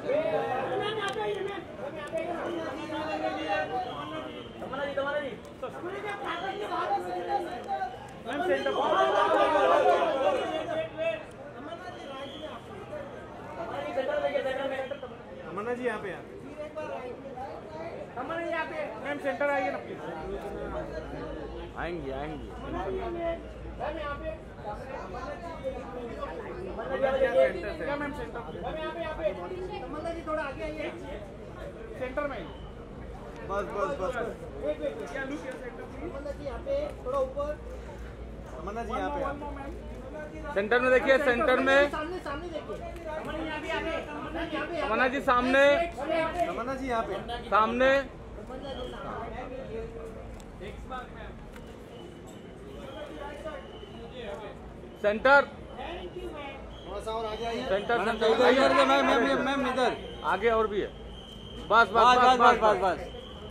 तमन्ना जी यहाँ पे ma'am centre आइए ना प्लीज। आएंगी आएंगी। मैम सेंटर तमन्ना जी थोड़ा आगे आइए सेंटर में। बस बस बस क्या लुक है सेंटर तमन्ना जी यहाँ पे थोड़ा ऊपर। तमन्ना जी यहाँ पे सेंटर में देखिए सेंटर में सामने सामने देखिए तमन्ना जी सामने तमन्ना जी यहाँ पे सामने सेंटर सेंटर सेंटर मैम इधर आगे और भी है। बस बस बस बस बस बस बस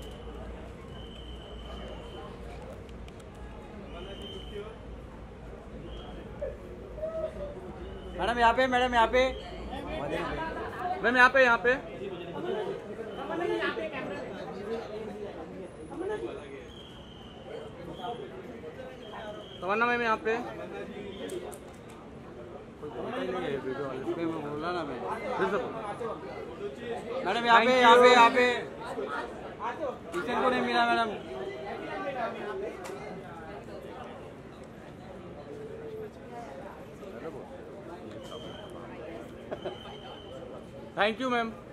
मैडम यहाँ पे मैम यहाँ पे तमन्ना मैम यहाँ पे बोला ना मैं फिर से मैडम यहाँ पे किचन को नहीं मिला मैडम। Thank you ma'am.